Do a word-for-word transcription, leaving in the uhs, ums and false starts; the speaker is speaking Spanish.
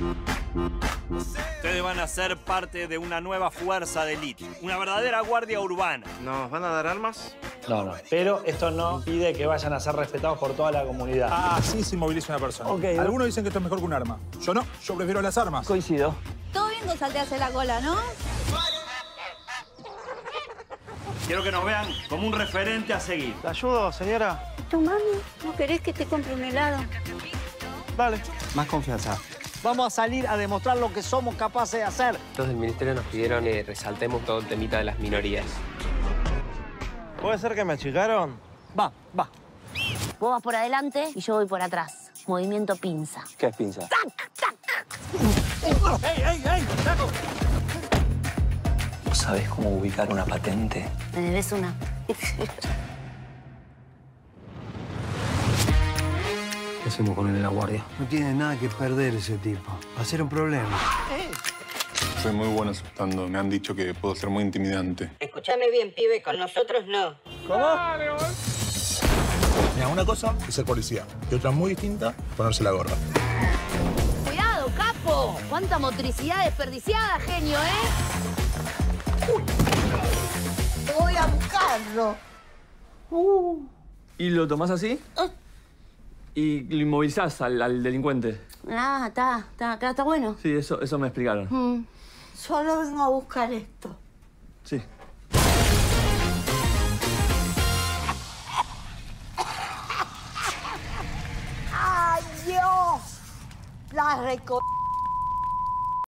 Ustedes van a ser parte de una nueva fuerza de élite, una verdadera guardia urbana. ¿Nos van a dar armas? No, no. Pero esto no pide que vayan a ser respetados por toda la comunidad. Ah, sí se moviliza una persona. Ok. Algunos dicen que esto es mejor que un arma. Yo no, yo prefiero las armas. Coincido. Todo bien con saltearse la cola, ¿no? Quiero que nos vean como un referente a seguir. ¿La ayudo, señora? ¿Tu mami? ¿No querés que te compre un helado? Vale. Más confianza. Vamos a salir a demostrar lo que somos capaces de hacer. Los del ministerio nos pidieron que resaltemos todo el temita de las minorías. ¿Puede ser que me achicaron? Va, va. Vos vas por adelante y yo voy por atrás. Movimiento pinza. ¿Qué es pinza? ¡Tac, tac! ¡Ey, ey, ey! ¡Taco! ¿Vos sabés cómo ubicar una patente? ¿Me debes una? ¿Qué hacemos con él en la guardia? No tiene nada que perder ese tipo. Va a ser un problema. Soy muy bueno asustando. Me han dicho que puedo ser muy intimidante. Escúchame bien, pibe, con nosotros no. ¿Cómo? Mira, una cosa es ser policía y otra muy distinta, ponerse la gorra. ¡Cuidado, capo! ¡Cuánta motricidad desperdiciada, genio, eh! Uy. Voy a buscarlo. Uh. ¿Y lo tomás así? Uh. ¿Y lo inmovilizás al, al delincuente? Ah, está, está, está, está bueno. Sí, eso, eso me explicaron. Mm. Solo vengo a buscar esto. Sí. ¡Ay, Dios! La reco...